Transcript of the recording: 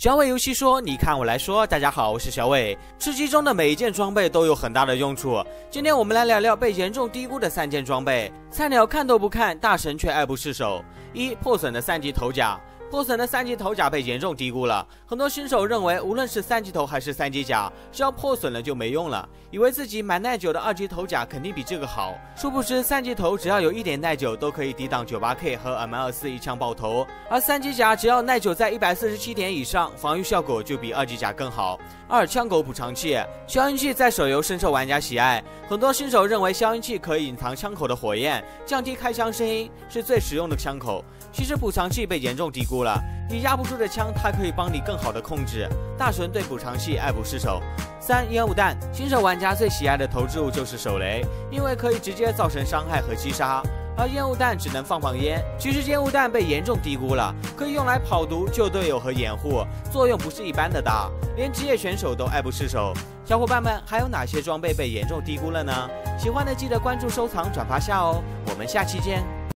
小伟游戏说：“你看我来说。”大家好，我是小伟。吃鸡中的每一件装备都有很大的用处。今天我们来聊聊被严重低估的3件装备。菜鸟看都不看，大神却爱不释手。1. 破损的3级头甲。破损的3级头甲被严重低估了，很多新手认为无论是3级头还是3级甲，只要破损了就没用了，以为自己蛮耐久的2级头甲肯定比这个好，殊不知3级头只要有一点耐久都可以抵挡 98K 和 M24一枪爆头，而3级甲只要耐久在147点以上，防御效果就比2级甲更好。2. 枪口补偿器。消音器在手游深受玩家喜爱，很多新手认为消音器可以隐藏枪口的火焰，降低开枪声音，是最实用的枪口。其实补偿器被严重低估了，你压不住的枪，它可以帮你更好的控制。大神对补偿器爱不释手。3. 烟雾弹。新手玩家最喜爱的投掷物就是手雷，因为可以直接造成伤害和击杀，而烟雾弹只能放烟。其实烟雾弹被严重低估了，可以用来跑毒、救队友和掩护，作用不是一般的大，连职业选手都爱不释手。小伙伴们，还有哪些装备被严重低估了呢？喜欢的记得关注、收藏、转发下哦，我们下期见。